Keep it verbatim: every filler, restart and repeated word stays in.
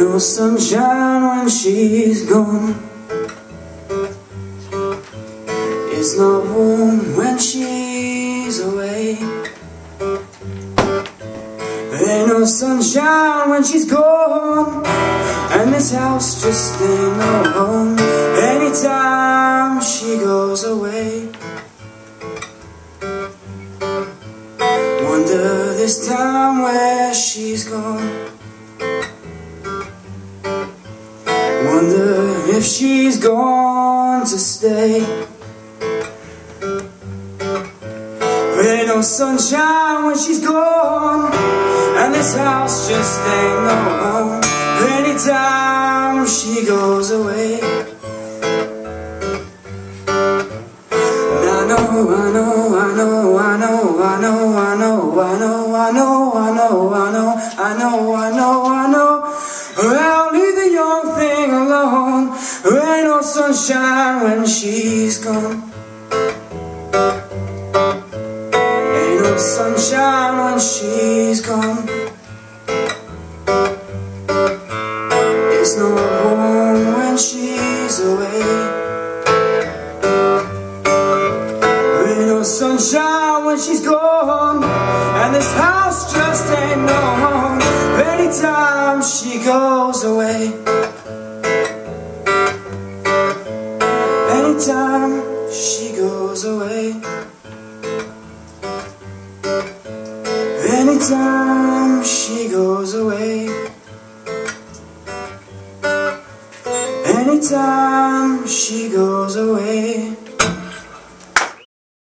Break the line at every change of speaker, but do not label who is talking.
no sunshine when she's gone. It's not warm when she's away. Ain't no sunshine when she's gone, and this house just ain't no home anytime she goes away. Wonder this time where she's gone. Wonder if she's gone to stay. Ain't no sunshine when she's gone, and this house just ain't no home anytime she goes away. And I know, I know, I know, I know, I know, I know, I know, I know, I know, I know, I know, I know, I know. Well, leave the young thing alone. There ain't no sunshine when she's gone. Ain't no sunshine when she's gone. It's no home when she's away. Ain't no sunshine when she's gone, and this house just ain't no home anytime she goes away. Anytime she goes away. Anytime